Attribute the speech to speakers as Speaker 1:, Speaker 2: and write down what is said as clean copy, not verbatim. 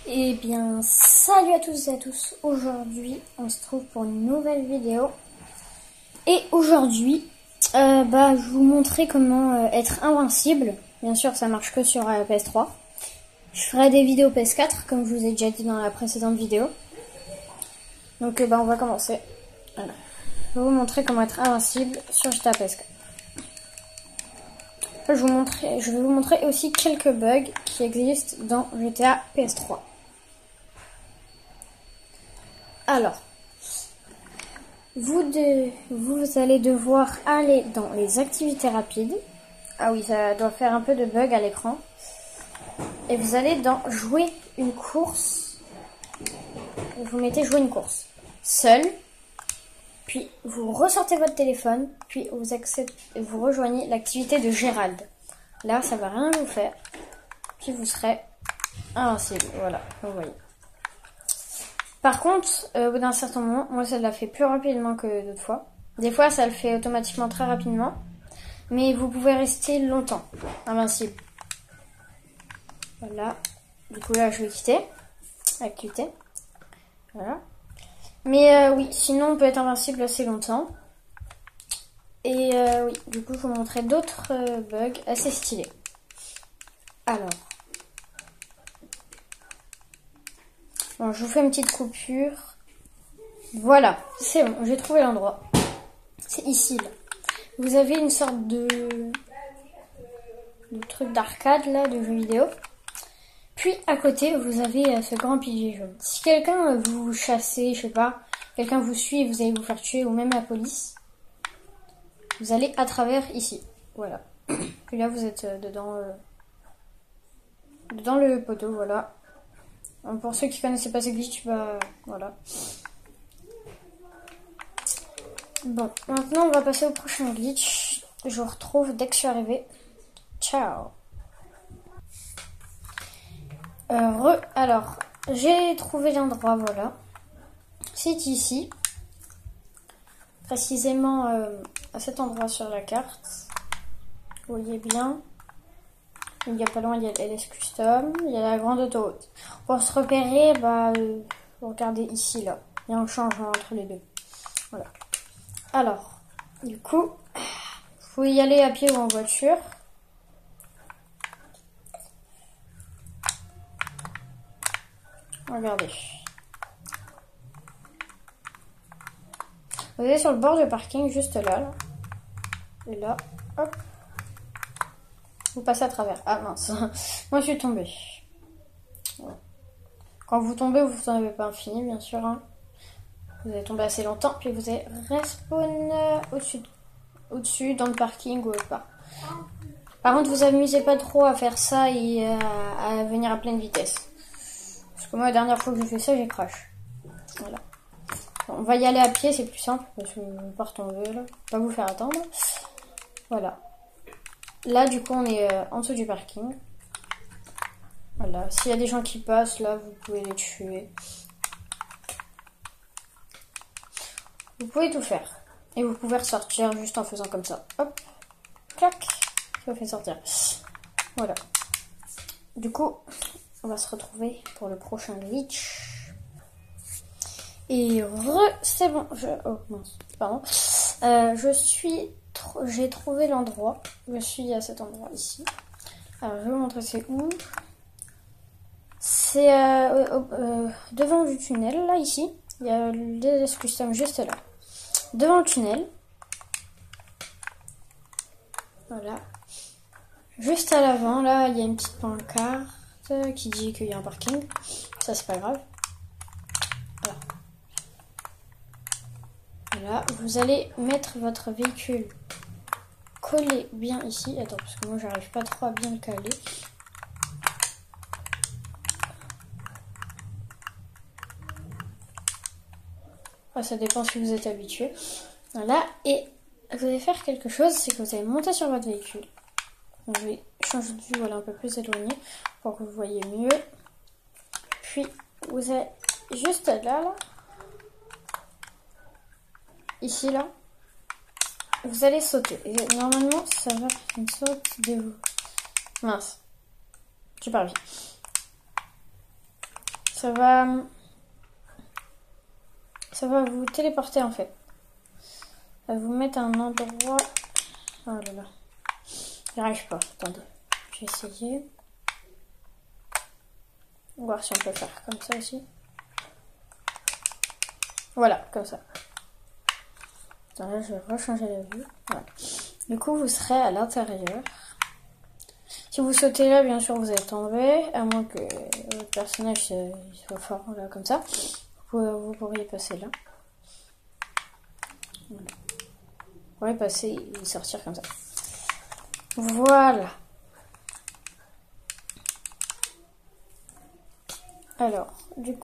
Speaker 1: Eh bien, salut à tous et à tous. Aujourd'hui, on se trouve pour une nouvelle vidéo. Et aujourd'hui, je vais vous montrer comment être invincible. Bien sûr, ça marche que sur PS3. Je ferai des vidéos PS4, comme je vous ai déjà dit dans la précédente vidéo. Donc, on va commencer. Voilà. Je vais vous montrer comment être invincible sur GTA PS4. Je vais vous montrer aussi quelques bugs qui existent dans GTA PS3. Alors, vous allez devoir aller dans les activités rapides. Ah oui, ça doit faire un peu de bug à l'écran. Et vous allez dans jouer une course. Vous mettez jouer une course seul. Puis vous ressortez votre téléphone. Puis vous rejoignez l'activité de Gérald. Là, ça va rien vous faire. Puis vous serez invincible. Voilà, vous voyez. Par contre, au bout d'un certain moment, moi ça l'a fait plus rapidement que d'autres fois. Des fois ça le fait automatiquement très rapidement. Mais vous pouvez rester longtemps invincible. Voilà. Du coup là je vais quitter. Activité. Voilà. Mais oui, sinon on peut être invincible assez longtemps. Et oui, du coup je vous montrer d'autres bugs assez stylés. Alors. Bon, je vous fais une petite coupure. Voilà, c'est bon, j'ai trouvé l'endroit. C'est ici, là. Vous avez une sorte de truc d'arcade, là, de jeux vidéo. Puis, à côté, vous avez ce grand pilier jaune. Si quelqu'un vous chassez, je sais pas, quelqu'un vous suit et vous allez vous faire tuer, ou même la police, vous allez à travers ici. Voilà. Puis là, vous êtes dedans le poteau, voilà. Pour ceux qui connaissaient pas ces glitch, voilà. Bon, maintenant on va passer au prochain glitch. Je vous retrouve dès que je suis arrivée. Ciao. Alors, j'ai trouvé l'endroit, voilà. C'est ici. Précisément à cet endroit sur la carte. Vous voyez bien. Il y a pas loin, il y a LS Custom. Il y a la grande autoroute. Pour se repérer, vous regardez ici, là. Il y a un changement entre les deux. Voilà. Alors, du coup, vous pouvez y aller à pied ou en voiture. Regardez. Vous allez sur le bord du parking, juste là. Et là, hop. Vous passez à travers. Ah mince, moi je suis tombée. Voilà. Quand vous tombez, vous n'en avez pas infini, bien sûr. Hein. Vous allez tomber assez longtemps, puis vous allez respawn au-dessus, dans le parking ou autre part. Par contre, vous amusez pas trop à faire ça et à venir à pleine vitesse. Parce que moi, la dernière fois que j'ai fait ça, j'ai crash. Voilà. Bon, on va y aller à pied, c'est plus simple, parce que je ne vais pas retomber, là. Pas vous faire attendre. Voilà. Là, du coup, on est en dessous du parking. Voilà. S'il y a des gens qui passent, là, vous pouvez les tuer. Vous pouvez tout faire. Et vous pouvez ressortir juste en faisant comme ça. Hop. Clac. Ça vous fait sortir. Voilà. Du coup, on va se retrouver pour le prochain glitch. Et c'est bon. Oh mince, pardon. J'ai trouvé l'endroit. Je suis à cet endroit ici. Alors, je vais vous montrer c'est où. C'est devant du tunnel, là, ici. Il y a les custom juste là. Devant le tunnel. Voilà. Juste à l'avant, là, il y a une petite pancarte qui dit qu'il y a un parking. Ça, c'est pas grave. Voilà. Voilà. Vous allez mettre votre véhicule collé bien ici. Attends, parce que moi, j'arrive pas trop à bien le caler. Enfin, ça dépend si vous êtes habitué. Voilà. Et vous allez faire quelque chose, c'est que vous allez monter sur votre véhicule. Donc, je vais changer de vue, voilà, un peu plus éloigné pour que vous voyez mieux. Puis, vous êtes juste là. Ici, là. Vous allez sauter. Et normalement, ça va faire une saute de vous. Mince. J'ai pas vu. Ça va vous téléporter en fait. Ça va vous mettre à un endroit... Oh là là. J'y arrive pas, attendez. Je vais essayer. On va voir si on peut faire comme ça aussi. Voilà, comme ça. Attends, là, je vais rechanger la vue. Voilà. Du coup, vous serez à l'intérieur. Si vous sautez là, bien sûr, vous allez tomber. À moins que votre personnage soit fort, là, comme ça. Vous pourriez passer là. Voilà. Vous pourriez passer et sortir comme ça. Voilà. Alors, du coup...